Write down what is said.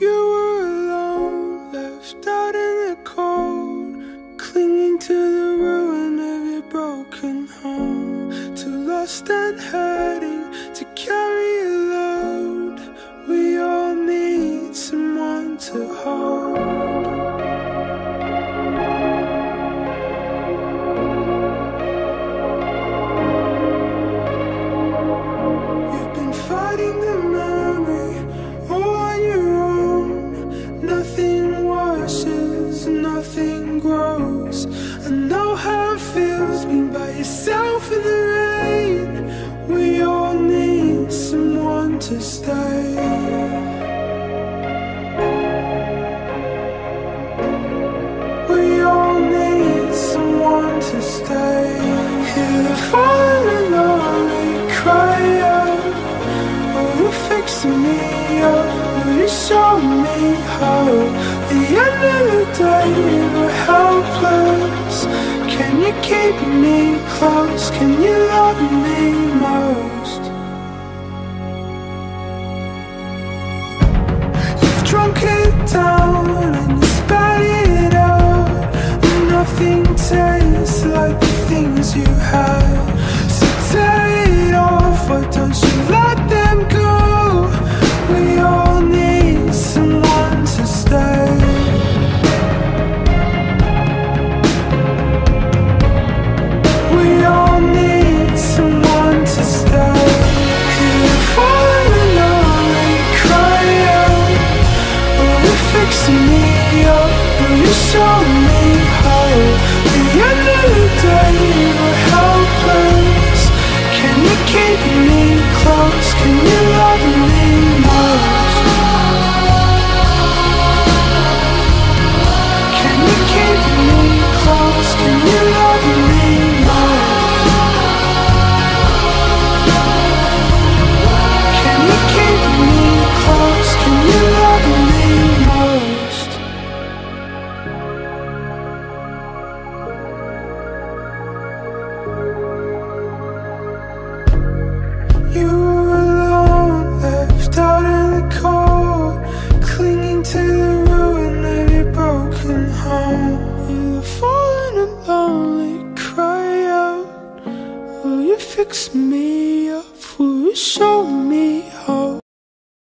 You were alone, left out in the cold, clinging to the ruin of your broken home. Too lost and hurting to carry a load. We all need someone to hold. You've been fighting the memory all on your own. Nothing washes, nothing grows. I know how it feels being by yourself in the rain. We all need someone to stay. We all need someone to stay. Hear the falling lonely cry out. Will you fix me up? Will you show me how? The end of the day we're helpless. Can you keep me close? Can you love me more?